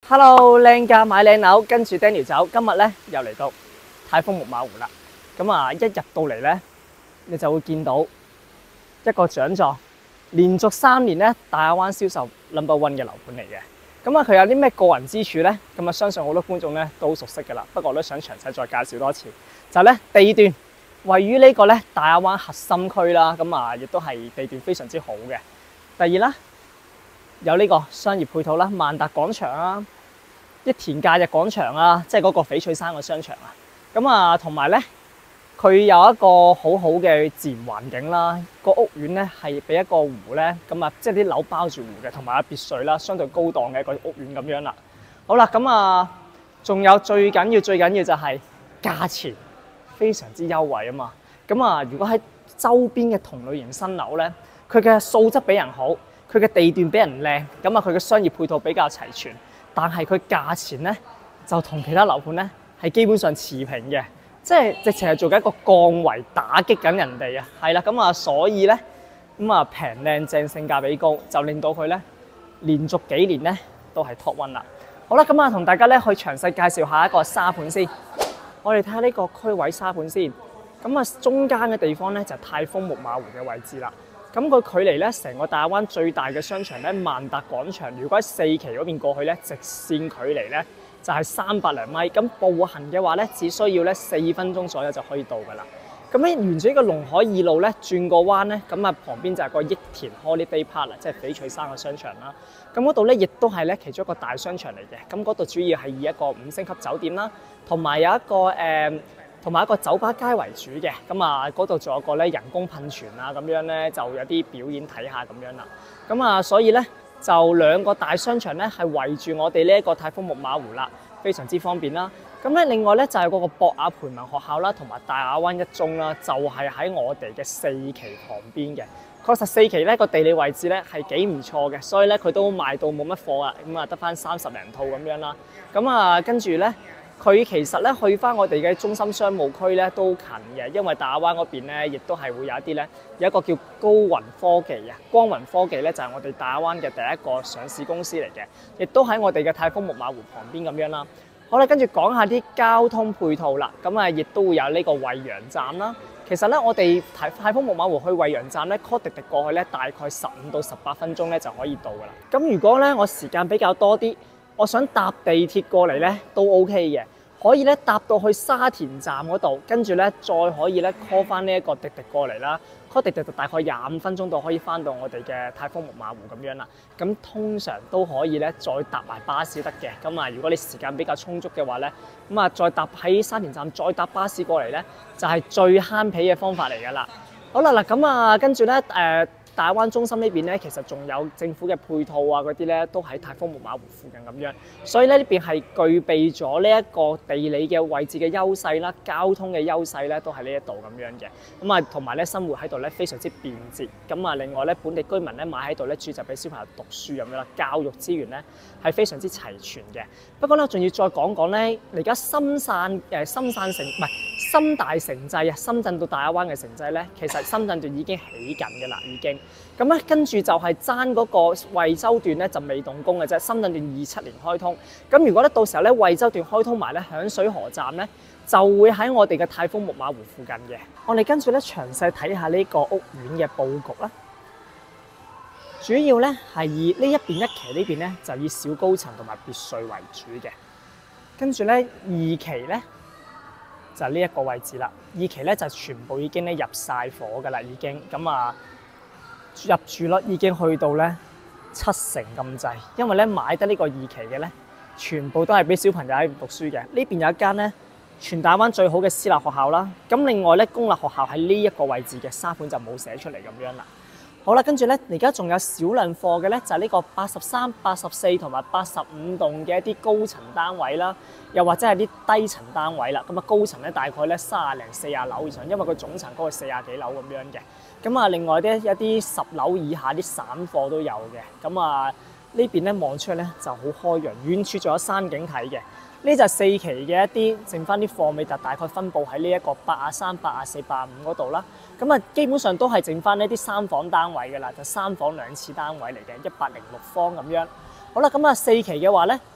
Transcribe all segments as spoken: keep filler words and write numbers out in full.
Hello， 靚價買靚樓，跟住 Daniel 走。今日咧又嚟到泰豐木馬湖啦。咁啊，一入到嚟咧，你就會見到一個獎狀，連續三年咧大亞灣銷售 number one 嘅樓盤嚟嘅。咁啊，佢有啲咩個人之處咧？咁啊，相信好多觀眾咧都好熟悉噶啦。不過我都想詳細再介紹多次，就係咧地段位於呢個咧大亞灣核心區啦。咁啊，亦都係地段非常之好嘅。第二啦，有呢個商業配套啦，萬達廣場啊。一田假日廣場啊，即係嗰個翡翠山個商場啊，咁啊，同埋咧，佢有一個好好嘅自然環境啦。個屋苑咧係俾一個湖咧，咁啊，即係啲樓包住湖嘅，同埋有別墅啦，相對高檔嘅一個屋苑咁樣啦。好啦，咁啊，仲有最緊要最緊要就係價錢非常之優惠啊嘛。咁啊，如果喺周邊嘅同類型新樓咧，佢嘅素質比人好，佢嘅地段比人靚，咁啊，佢嘅商業配套比較齊全。但係佢價錢咧就同其他樓盤咧係基本上持平嘅，即係直情係做緊一個降維打擊緊人哋啊，係啦，咁啊，所以咧咁啊平靚正性價比高，就令到佢咧連續幾年咧都係 top one 啦。好啦，咁啊同大家咧去詳細介紹下一個沙盤先。我哋睇下呢個區位沙盤先。咁啊中間嘅地方咧就係泰豐木馬湖嘅位置啦。咁佢距離咧成個大亞灣最大嘅商場咧萬達廣場，如果喺四期嗰邊過去咧，直線距離咧就係三百零米。咁步行嘅話咧，只需要咧四分鐘左右就可以到噶啦。咁咧沿住呢個龍海二路咧轉個彎咧，咁啊旁邊就係個益田 Holiday Park 啦，即係翡翠山嘅商場啦。咁嗰度咧亦都係咧其中一個大商場嚟嘅。咁嗰度主要係以一個五星級酒店啦，同埋有一個誒。嗯同埋一個酒吧街為主嘅，咁啊嗰度仲有個咧人工噴泉啊，咁樣咧就有啲表演睇下咁樣啦。咁啊，所以咧就兩個大商場咧係圍住我哋呢一個泰豐木馬湖啦，非常之方便啦。咁咧另外咧就係嗰個博雅培文學校啦，同埋大亞灣一中啦，就係喺我哋嘅四期旁邊嘅。確實四期咧個地理位置咧係幾唔錯嘅，所以咧佢都賣到冇乜貨啊，咁啊得翻三十零套咁樣啦。咁啊跟住咧。佢其實咧去翻我哋嘅中心商務區咧都近嘅，因為大亞灣嗰邊咧亦都係會有一啲咧有一個叫高雲科技啊，光雲科技咧就係我哋大亞灣嘅第一個上市公司嚟嘅，亦都喺我哋嘅泰豐木馬湖旁邊咁樣啦。好啦，跟住講下啲交通配套啦，咁啊亦都會有呢個惠陽站啦。其實咧我哋泰泰豐木馬湖去惠陽站咧 call 滴滴過去咧大概十五到十八分鐘咧就可以到噶啦。咁如果咧我時間比較多啲，我想搭地鐵過嚟咧都 OK 嘅，可以咧搭到去沙田站嗰度，跟住咧再可以咧 call 翻呢一個滴滴過嚟啦。call 滴滴就大概廿五分鐘到可以翻到我哋嘅泰豐木馬湖咁樣啦。咁通常都可以咧再搭埋巴士得嘅。咁啊，如果你時間比較充足嘅話咧，咁啊再搭喺沙田站再搭巴士過嚟咧，就係最慳皮嘅方法嚟㗎啦。好啦嗱，咁啊跟住咧誒。大亞灣中心呢邊咧，其實仲有政府嘅配套啊，嗰啲咧都喺泰豐木馬湖附近咁樣，所以咧呢邊係具備咗呢一個地理嘅位置嘅優勢啦，交通嘅優勢咧都喺呢一度咁樣嘅。咁啊，同埋咧生活喺度咧非常之便捷。咁啊，另外咧本地居民咧買喺度咧住就俾小朋友讀書咁樣啦，教育資源咧係非常之齊全嘅。不過咧，仲要再講講咧，而家深汕誒深汕城唔係深大城際啊，深圳到大亞灣嘅城際咧，其實深圳段已經起緊嘅啦，已經。咁咧，跟住就係爭嗰個惠州段咧就未動工嘅啫。深圳段二七年開通，咁如果咧到時候咧惠州段開通埋咧，響水河站咧就會喺我哋嘅泰豐木馬湖附近嘅。我哋跟住咧詳細睇下呢個屋苑嘅佈局啦。主要咧係以呢一邊一期呢邊咧就以小高層同埋別墅為主嘅。跟住咧二期咧就係呢一個位置啦。二期咧就全部已經咧入晒伙㗎啦，已經咁啊。入住率已經去到咧七成咁滯，因為咧買得呢個二期嘅咧，全部都係俾小朋友喺度讀書嘅。呢邊有一間咧全大灣最好嘅私立學校啦，咁另外咧公立學校喺呢一個位置嘅沙盤就冇寫出嚟咁樣啦。好啦，跟住咧而家仲有少量貨嘅咧，就係呢個八十三、八十四同埋八十五棟嘅一啲高層單位啦，又或者係啲低層單位啦。咁啊高層咧大概咧三十零四十樓以上，因為佢總層高係四十幾樓咁樣嘅。咁啊，另外啲一啲十樓以下啲散貨都有嘅。咁啊，呢邊咧望出去咧就好開揚，遠處仲有山景睇嘅。呢就係四期嘅一啲剩翻啲貨尾，就大概分佈喺呢一個八十三、八十四、八十五嗰度啦。咁啊，基本上都係剩翻呢啲三房單位嘅啦，就三房兩廁單位嚟嘅，一百零六方咁樣。好啦，咁啊四期嘅話咧，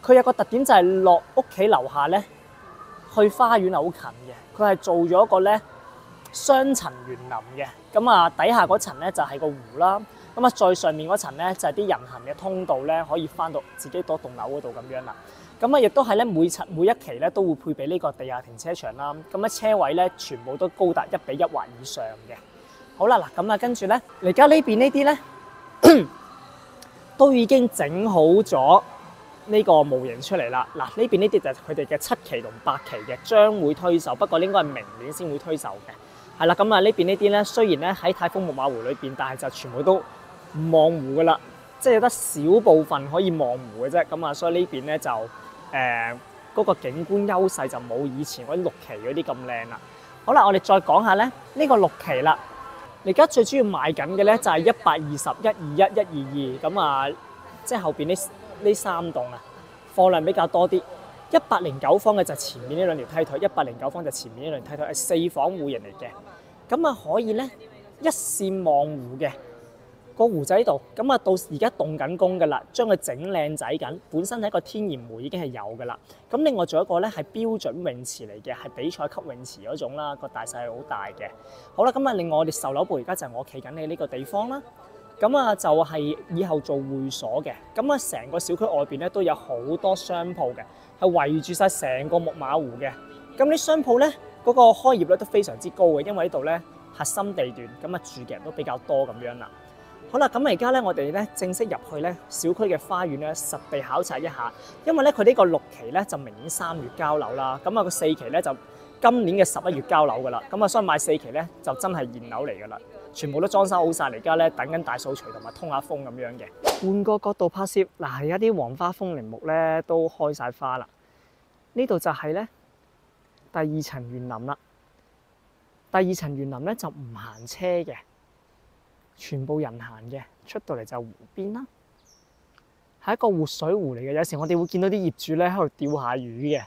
佢有個特點就係落屋企樓下咧，去花園係好近嘅。佢係做咗一個咧雙層園林嘅，咁啊底下嗰層咧就係個湖啦，咁啊再上面嗰層咧就係啲人行嘅通道咧，可以翻到自己嗰棟樓嗰度咁樣啦。咁啊亦都係咧每層每一期咧都會配備呢個地下停車場啦。咁咧車位咧全部都高達一比一或以上嘅。好啦，嗱咁啊跟住咧，而家呢邊呢啲咧都已經整好咗呢個模型出嚟啦。嗱呢邊呢啲就係佢哋嘅七期同八期嘅，將會推售，不過應該係明年先會推售嘅。係啦，咁啊呢邊呢啲咧雖然咧喺太豐木馬湖裏邊，但係就全部都唔望湖噶啦，即係有得少部分可以望湖嘅啫。咁啊，所以呢邊咧就誒嗰、呃嗰個景觀優勢就冇以前嗰啲六期嗰啲咁靚啦。好啦，我哋再講下咧呢、呢個六期啦。而家最主要賣緊嘅咧就係一百二十、一二一、一二二咁啊，即係後邊呢呢三棟啊，貨量比較多啲。一百零九方嘅就前面呢兩條梯腿，一百零九方就前面呢兩條梯腿，係四房戶型嚟嘅。咁啊可以咧一線望湖嘅個湖仔度，咁啊到而家動緊工㗎啦，將佢整靚仔緊。本身係一個天然湖已經係有㗎啦。咁另外仲有一個咧係標準泳池嚟嘅，係比賽級泳池嗰種啦，個大細係好大嘅。好啦，咁啊另外我哋售樓部而家就係我企緊嘅呢個地方啦。咁啊就係以後做會所嘅。咁啊成個小區外邊咧都有好多商鋪嘅，係圍住晒成個木馬湖嘅。咁啲商鋪咧嗰個開業率都非常之高嘅，因為呢度咧核心地段，咁啊住嘅人都比較多咁樣啦。好啦，咁而家咧我哋咧正式入去咧小區嘅花園咧實地考察一下，因為咧佢呢個六期咧就明年三月交樓啦，咁啊個四期咧就今年嘅十一月交樓噶啦，咁啊所以買四期咧就真係現樓嚟噶啦，全部都裝修好晒，而家咧等緊大掃除同埋通下風咁樣嘅。換個角度拍攝，嗱而家啲黃花風鈴木咧都開晒花啦，呢度就係咧第二層園林啦。第二層園林咧就唔行車嘅，全部人行嘅，出到嚟就湖邊啦，係一個活水湖嚟嘅。有時我哋會見到啲業主咧喺度釣下魚嘅。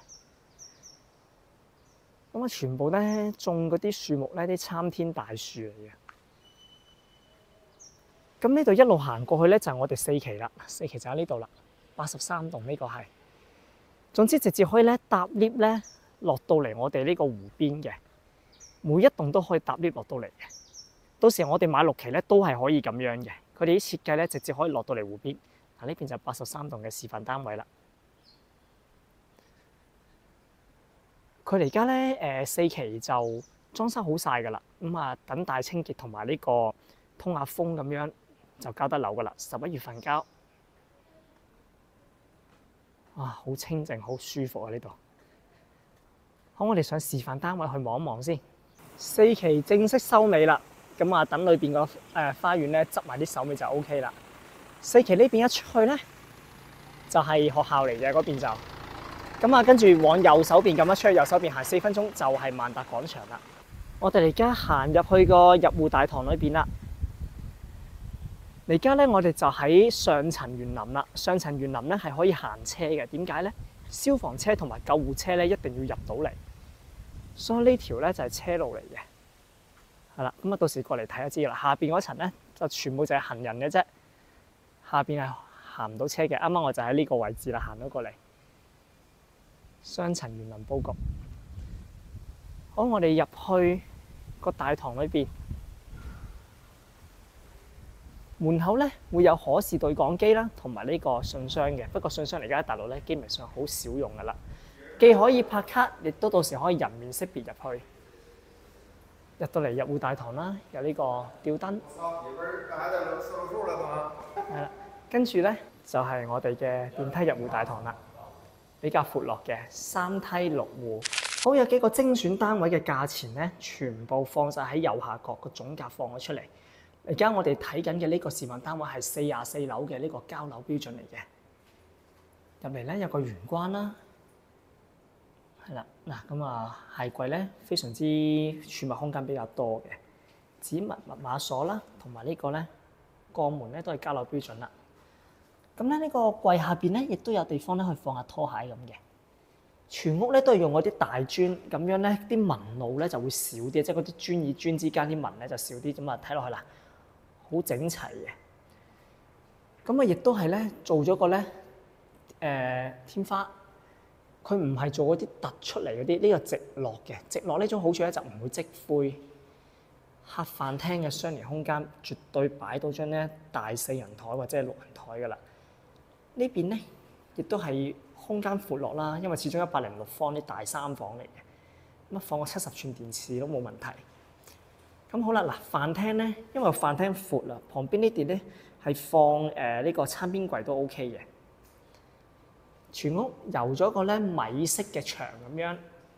咁啊，全部咧種嗰啲樹木咧，啲參天大樹嚟嘅。咁呢度一路行過去咧，就係我哋四期啦。四期就喺呢度啦，八十三棟呢個係。總之直接可以咧搭 lift 咧落到嚟我哋呢個湖邊嘅，每一棟都可以搭 lift 落到嚟嘅。到時我哋買六期咧都係可以咁樣嘅。佢哋啲設計咧直接可以落到嚟湖邊。嗱呢邊就八十三棟嘅示範單位啦。佢哋而家咧誒四期就裝修好晒㗎啦，咁啊等大清潔同埋呢個通下風咁樣就交得樓㗎啦。十一月份交，哇！好清靜，好舒服啊呢度。好，我哋上示範單位去望一望先。四期正式收尾啦，咁啊等裏邊個誒花園咧執埋啲手尾就 O K 啦。四期呢邊一出去咧就係學校嚟嘅嗰邊就。咁啊，跟住往右手邊咁樣出去，右手邊行四分鐘就係萬達廣場啦。我哋而家行入去個入戶大堂裏邊啦。而家咧，我哋就喺上層園林啦。上層園林咧係可以行車嘅，點解咧？消防車同埋救護車咧一定要入到嚟，所以呢條咧就係車路嚟嘅。係啦，咁啊到時過嚟睇下知啦。下邊嗰層咧就全部就係行人嘅啫，下邊係行唔到車嘅。啱啱我就喺呢個位置啦，行咗過嚟。雙層園林佈局，好，我哋入去個大堂裏邊，門口咧會有可視對講機啦，同埋呢個信箱嘅。不過信箱而家喺大陸咧，基本上好少用噶啦。既可以拍卡，亦都到時可以人面識別入去。入到嚟入戶大堂啦，有呢個吊燈。係啦，跟住咧就係、是、我哋嘅電梯入戶大堂啦。比較闊落嘅三梯六戶，好，有幾個精選單位嘅價錢咧，全部放晒喺右下角個總價放咗出嚟。而家我哋睇緊嘅呢個示範單位係四廿四樓嘅呢個交樓標準嚟嘅。入嚟咧有個玄關啦，係啦，嗱咁啊鞋櫃咧非常之儲物空間比較多嘅，指紋密碼鎖啦，同埋呢個咧過門咧都係交樓標準啦。咁咧呢個櫃下邊咧，亦都有地方咧去放下拖鞋咁嘅。全屋咧都係用嗰啲大磚，咁樣咧啲紋路咧就會少啲，即係嗰啲磚與磚之間啲紋咧就少啲，咁啊睇落去啦，好整齊嘅。咁啊，亦都係咧做咗個咧呃、天花，佢唔係做嗰啲突出嚟嗰啲，呢、這個直落嘅。直落呢種好處咧就唔會積灰。客飯廳嘅雙連空間絕對擺到張咧大四人台或者係六人台㗎啦。呢邊咧亦都係空間闊落啦，因為始終一百零六方啲大三房嚟嘅，咁放個七十寸電視都冇問題。咁好啦，嗱飯廳咧，因為飯廳闊啦，旁邊呢啲咧係放誒呢、呃這個餐邊櫃都 OK 嘅。全屋油咗個咧米色嘅牆咁樣，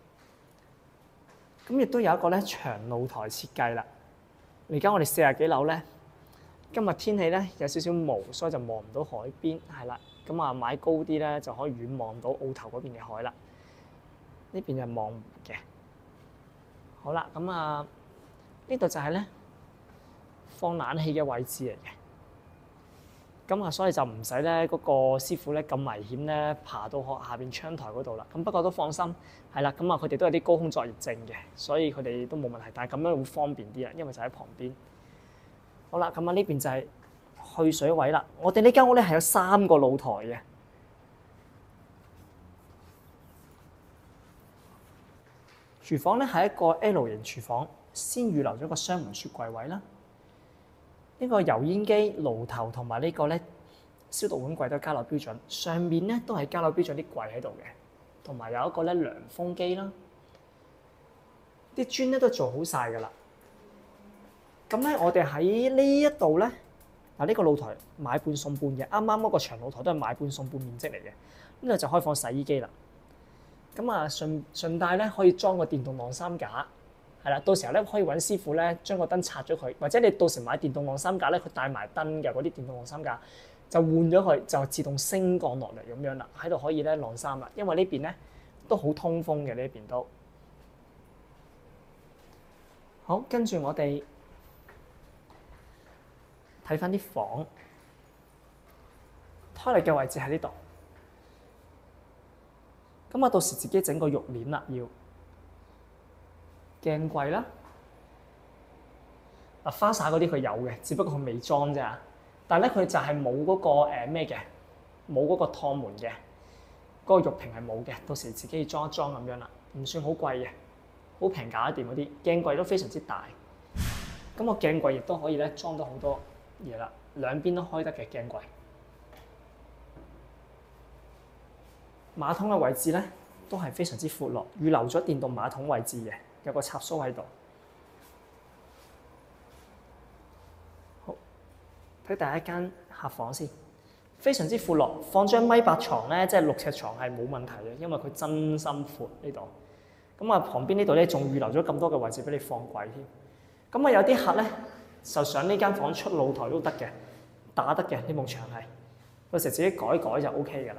咁亦都有一個咧長露台設計啦。而家我哋四十幾樓咧，今日天氣咧有少少霧，所以就望唔到海邊，係啦。咁啊買高啲咧就可以遠望到澳頭嗰邊嘅海啦。呢邊就望湖嘅。好啦，咁啊呢度就係咧放冷氣嘅位置嚟嘅。咁啊，所以就唔使咧嗰個師傅咧咁危險咧爬到學下邊窗台嗰度啦。咁不過都放心，係啦。咁啊，佢哋都有啲高空作業證嘅，所以佢哋都冇問題。但係咁樣會方便啲啦，因為就喺旁邊。好啦，咁啊呢邊就係去水位啦。我哋呢間屋咧係有三個露台嘅。廚房咧係一個 L 型廚房，先預留咗個雙門雪櫃位啦。呢個油煙機、爐頭同埋呢個咧消毒碗櫃都係加樓標準，上面咧都係加樓標準啲櫃喺度嘅，同埋有一個咧涼風機啦。啲磚咧都做好晒㗎啦。咁咧我哋喺呢一度咧，嗱呢個露台買半送半嘅，啱啱嗰個長露台都係買半送半面積嚟嘅。呢度就開放洗衣機啦。咁啊順順帶咧可以裝個電動晾衫架。係啦，到時候咧可以揾師傅咧將個燈拆咗佢，或者你到時買電動晾衫架咧，佢帶埋燈嘅嗰啲電動晾衫架，就換咗佢，就自動升降落嚟咁樣啦，喺度可以咧晾衫啦。因為呢邊咧都好通風嘅，呢邊都好。跟住我哋睇翻啲房，toilet嘅位置喺呢度。咁我到時自己整個浴簾啦，要。鏡櫃啦，嗱花灑嗰啲佢有嘅，只不過佢未裝啫。但係咧佢就係冇嗰個誒咩嘅，冇嗰個趟門嘅，嗰、嗰個浴屏係冇嘅。到時自己裝一裝咁樣啦，唔算好貴嘅，好平搞得掂嗰啲。鏡櫃都非常之大，咁、個鏡櫃亦都可以咧裝到好多嘢啦，兩邊都開得嘅鏡櫃。馬桶嘅位置咧都係非常之闊落，預留咗電動馬桶位置嘅。有個插蘇喺度。好，睇第一間客房先，非常之闊落，放張米八床咧，即係六尺床係冇問題嘅，因為佢真心闊呢度。咁啊，旁邊呢度咧仲預留咗咁多嘅位置俾你放櫃添。咁啊，有啲客咧就上呢間房出露台都得嘅，打得嘅呢埲牆係，到時自己改改就 O K 㗎啦。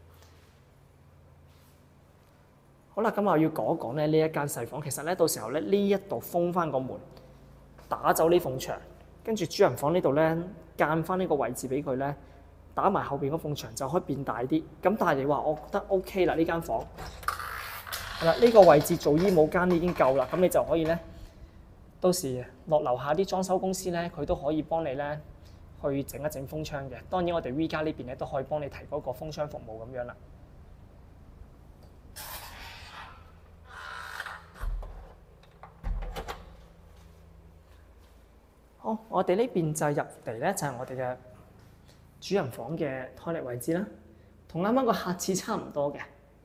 好啦，咁我要講一講咧呢一間細房。其實咧，到時候咧呢一度封翻個門，打走呢埲牆，跟住主人房呢度咧間翻呢個位置俾佢咧，打埋後邊嗰埲牆就可以變大啲。咁但係你話，我覺得 O K 啦，呢間房係啦，呢個位置做衣帽間已經夠啦。咁你就可以咧，到時落樓下啲裝修公司咧，佢都可以幫你咧去整一整風窗嘅。當然我哋 V 家呢邊咧都可以幫你提嗰個風窗服務咁樣啦。好，我哋呢邊就入嚟咧，就係我哋嘅主人房嘅 toilet 位置啦，同啱啱個客廁差唔多嘅。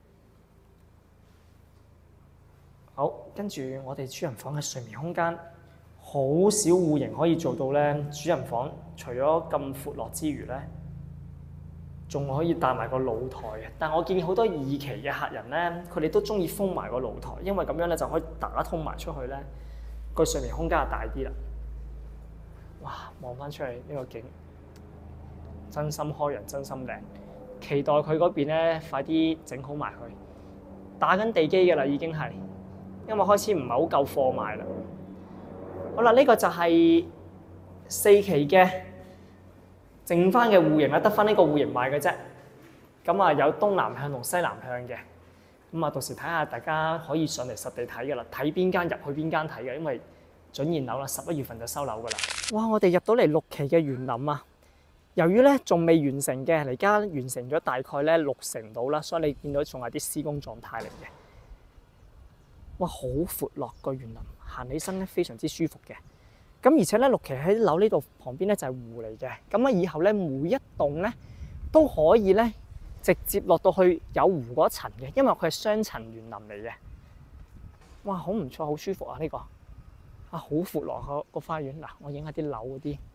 好，跟住我哋主人房嘅睡眠空間，好少戶型可以做到咧。主人房除咗咁闊落之餘咧，仲可以帶埋個露台嘅。但係我見好多二期嘅客人咧，佢哋都中意封埋個露台，因為咁樣咧就可以打通埋出去咧，個睡眠空間就大啲啦。哇！望翻出嚟呢個景，真心開揚，真心靚。期待佢嗰邊咧，快啲整好埋佢。打緊地基嘅啦，已經係，因為開始唔係好夠貨賣啦。好啦，呢、這個就係四期嘅剩翻嘅戶型啦，得翻呢個戶型賣嘅啫。咁啊，有東南向同西南向嘅。咁啊，到時睇下大家可以上嚟實地睇嘅啦，睇邊間入去邊間睇嘅，因為準現樓啦，十一月份就收樓噶啦。哇！我哋入到嚟六期嘅園林啊， 由於咧仲未完成嘅，而家完成咗大概咧六成到啦，所以你見到仲係啲施工狀態嚟嘅。哇，好闊落個園林，行起身咧非常之舒服嘅。咁而且咧，六期喺樓呢度旁邊咧就係湖嚟嘅。咁啊，以後咧每一棟咧都可以咧直接落到去有湖嗰層嘅，因為佢係雙層園林嚟嘅。哇，好唔錯，好舒服啊！呢、這個啊，好闊落個個花園。嗱，我影下啲樓嗰啲。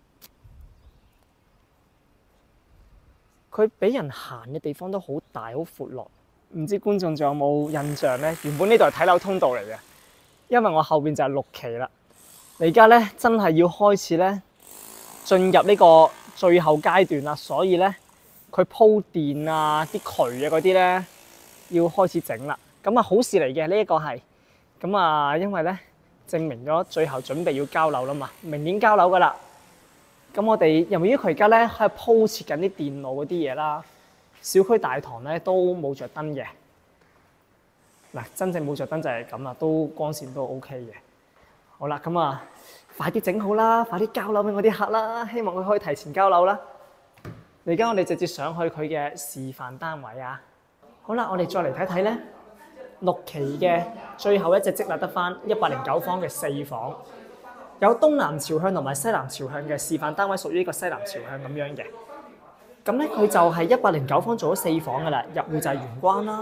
佢俾人行嘅地方都好大，好闊落。唔知觀眾仲有冇印象咧？原本呢度係睇樓通道嚟嘅，因為我後邊就係六期啦。而家咧真係要開始咧進入呢個最後階段啦，所以咧佢鋪電啊、啲渠啊嗰啲咧要開始整啦。咁啊好事嚟嘅呢一個係，咁啊因為咧證明咗最後準備要交樓啦嘛，明年交樓噶啦。咁我哋由於佢而家咧喺度鋪設緊啲電路嗰啲嘢啦，小區大堂咧都冇着燈嘅。嗱，真正冇着燈就係咁啦，都光線都 OK 嘅。好啦，咁啊，快啲整好啦，快啲交樓俾我啲客啦，希望佢可以提前交樓啦。而家我哋直接上去佢嘅示範單位啊。好啦，我哋再嚟睇睇咧，六期嘅最後一隻積立得翻一百零九方嘅四房。有東南朝向同埋西南朝向嘅示範單位，屬於呢個西南朝向咁樣嘅。咁咧，佢就係一百零九方做咗四房噶啦，入戶就係玄關啦。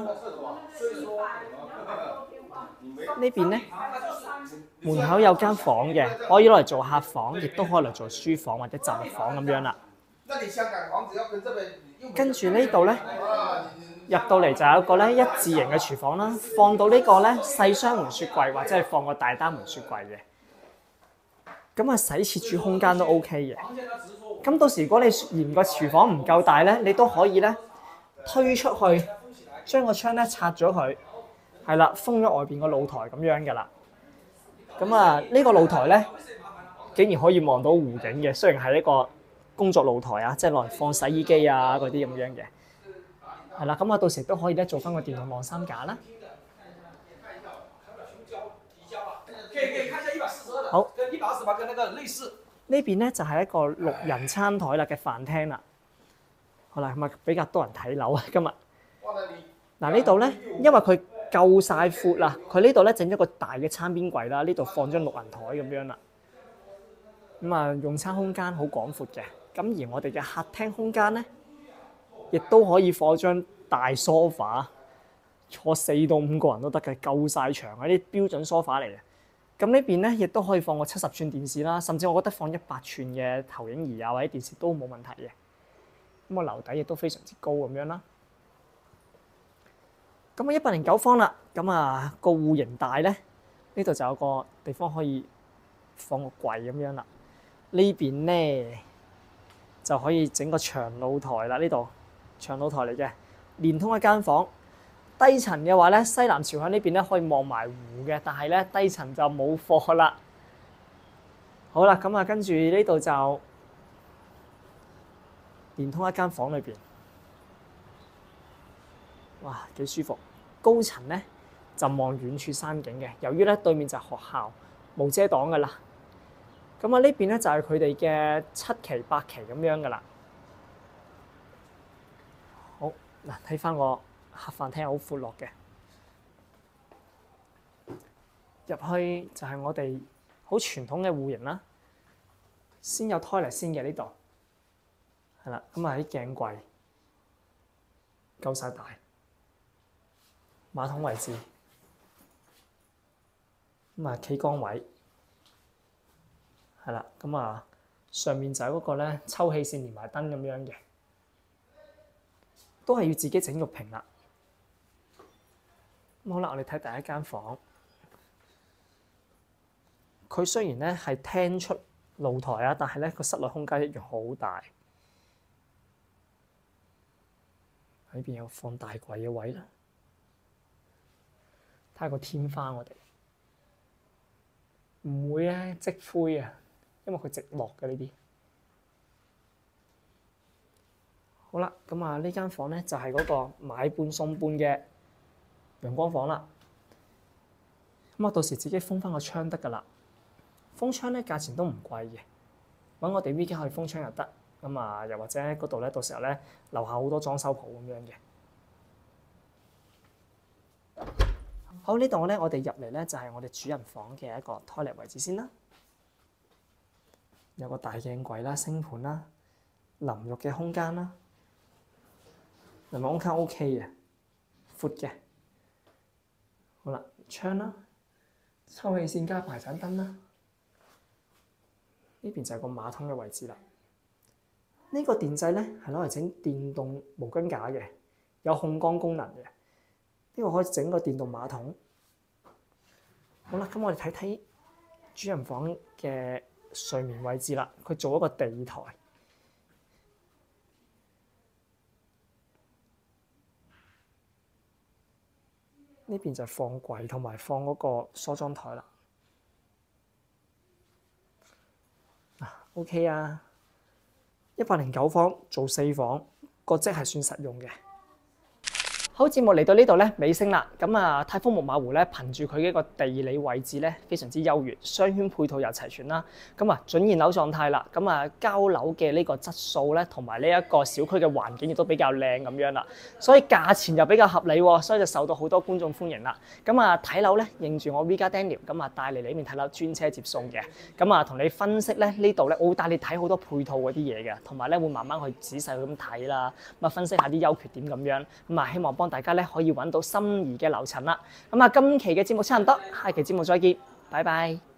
呢邊咧，門口有間房嘅，可以攞嚟做客房，亦都可以嚟做書房或者雜物房咁樣啦。跟住呢度咧，入到嚟就有一個咧一字形嘅廚房啦，放到呢個咧細雙門雪櫃或者係放個大單門雪櫃嘅。咁啊，洗切煮空間都 OK 嘅。咁到時如果你嫌個廚房唔夠大咧，你都可以咧推出去，將個窗咧拆咗佢，係啦，封咗外邊個露台咁樣噶啦。咁啊，呢個露台咧竟然可以望到湖景嘅，雖然係一個工作露台啊，即係攞嚟放洗衣機啊嗰啲咁樣嘅。係啦，咁啊到時都可以咧做翻個電動晾衫架啦。好，呢邊咧就係一個六人餐台啦嘅飯廳啦。好啦，咁啊比較多人睇樓啊今日。嗱呢度咧，因為佢夠晒闊啦，佢呢度咧整咗個大嘅餐邊櫃啦，呢度放張六人台咁樣啦。咁啊用餐空間好廣闊嘅。咁而我哋嘅客廳空間咧，亦都可以放張大 sofa， 坐四到五個人都得嘅，夠晒長嗰啲標準 sofa 嚟嘅。咁呢邊咧，亦都可以放個七十寸電視啦，甚至我覺得放一百寸嘅投影儀啊或者電視都冇問題嘅。咁個樓底亦都非常之高咁樣啦。咁啊一百零九方啦，咁啊個戶型大咧，呢度就有個地方可以放個櫃咁樣啦。呢邊咧就可以整個長露台啦，呢度長露台嚟嘅，連通一間房。低層嘅話咧，西南朝向呢邊咧可以望埋湖嘅，但係咧低層就冇貨啦。好啦，咁啊跟住呢度就連通一間房裏邊，哇幾舒服。高層咧就望遠處山景嘅，由於咧對面就係學校，冇遮擋噶啦。咁啊呢邊咧就係佢哋嘅七期八期咁樣噶啦。好嗱，睇翻個客飯廳好闊落嘅，入去就係我哋好傳統嘅戶型啦。先有 toilet 先嘅呢度，係啦，咁啊喺鏡櫃夠晒大，馬桶位置，咁啊企缸位，係啦，咁啊上面就係嗰個咧抽氣扇連埋燈咁樣嘅，都係要自己整浴屏啦。好啦，我哋睇第一間房。佢雖然咧係廳出露台啊，但係咧個室內空間一樣好大。喺邊有放大櫃嘅位啦。睇下個天花，我哋唔會咧積灰啊，因為佢直落嘅呢啲。好啦，咁啊呢間房咧就係嗰個買半送半嘅陽光房啦。咁我到時自己封翻個窗得㗎啦。封窗咧價錢都唔貴嘅，揾我哋 V 家可以封窗又得，揾咁啊，又或者嗰度咧，到時候咧樓下好多裝修鋪咁樣嘅。好，呢度咧，我哋入嚟咧就係我哋主人房嘅一個 toilet 位置先啦。有個大鏡櫃啦、星盤啦、淋浴嘅空間啦，淋浴空間 OK 嘅，闊嘅。好啦，窗啦，抽氣扇加排盞燈啦。呢邊就係個馬桶嘅位置啦。呢個電掣咧係攞嚟整電動毛巾架嘅，有控光功能嘅。呢個可以整個電動馬桶。好啦，咁我哋睇睇主人房嘅睡眠位置啦。佢做一個地台。呢邊就係放櫃同埋放嗰個梳妝台啦。啊 ，OK 啊，一百零九方做四房，個積係算實用嘅。好，節目嚟到呢度咧尾聲啦。咁啊，泰豐木馬湖咧，憑住佢嘅一個地理位置咧，非常之優越，商圈配套又齊全啦。咁啊，準現樓狀態啦。咁啊，交樓嘅呢個質素咧，同埋呢一個小區嘅環境亦都比較靚咁樣啦。所以價錢又比較合理喎，所以就受到好多觀眾歡迎啦。咁啊，睇樓咧，認住我 V 家 Daniel， 咁啊帶嚟你呢邊睇樓專車接送嘅。咁啊，同你分析咧呢度咧，我會帶你睇好多配套嗰啲嘢嘅，同埋咧會慢慢去仔細咁睇啦，咁啊分析下啲優缺點咁樣。咁啊，希望幫大家咧可以揾到心儀嘅樓層啦。咁啊，今期嘅節目差唔多，下期節目再見，拜拜。